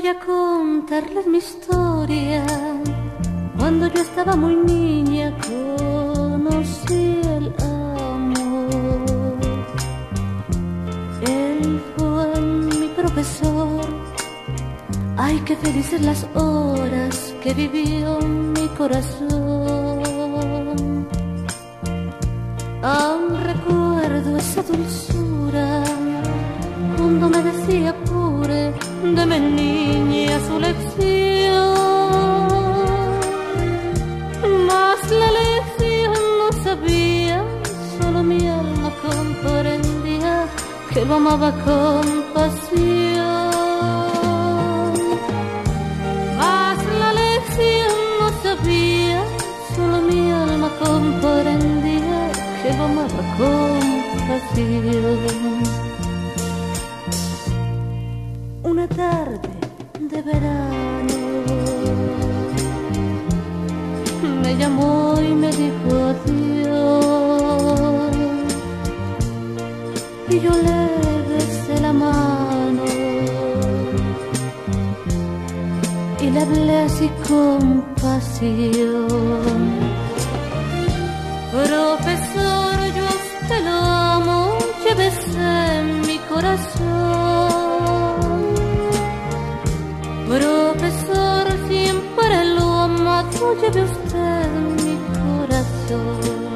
Voy a contarles mi historia. Cuando yo estaba muy niña conocí el amor. Él fue mi profesor. Ay, qué felices las horas que vivió mi corazón. Aún recuerdo esa dulzura cuando me decía apure, deme niña su lección. Mas la lección no sabía, solo mi alma comprendía que lo amaba con pasión. Mas la lección no sabía, solo mi alma comprendía que lo amaba con pasión. Una tarde de verano me llamó y me dijo adiós, y yo le besé la mano y le hablé así con pasión. Profesor, yo a usted lo amo, llévese mi corazón. Profesor, siempre lo amado, lleve usted mi corazón.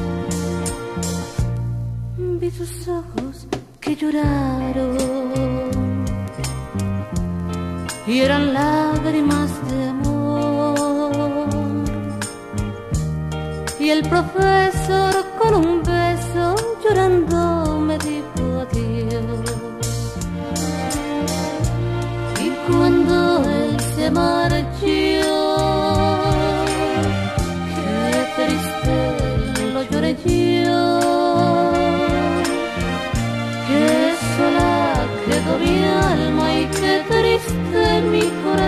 Vi sus ojos que lloraron y eran lágrimas de amor. Y el profesor con un beso llorando me dijo adiós. Y cuando él se marchó, qué triste lo lloré yo, qué sola quedó mi alma y qué triste mi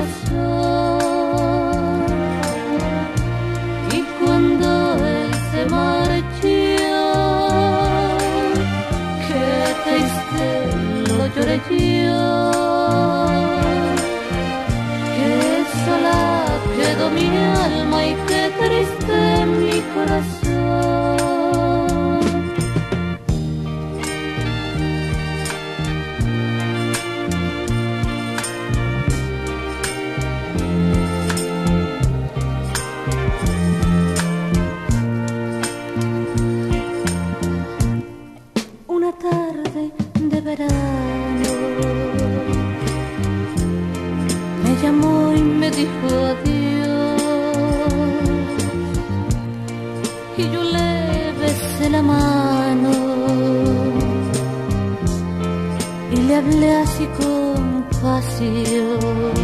corazón. Y cuando él se marchó, qué triste lo lloré yo, sola quedó mi alma y qué triste mi corazón. Una tarde de verano me llamó y me dijo adiós, y yo le besé la mano y le hablé así con pasión.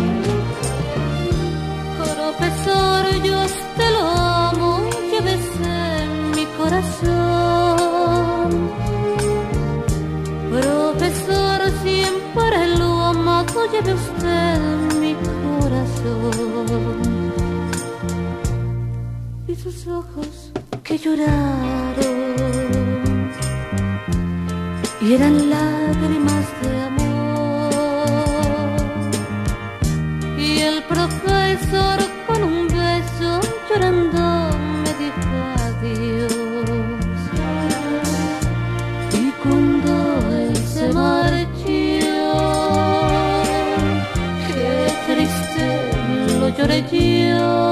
Profesor, yo a usted lo amo, llévese mi corazón. Profesor, siempre lo amado, lleve usted mi corazón. Y sus ojos que lloraron y eran lágrimas de amor. Y el profesor con un beso llorando me dijo adiós. Y cuando él se marchó, qué triste lo lloré yo,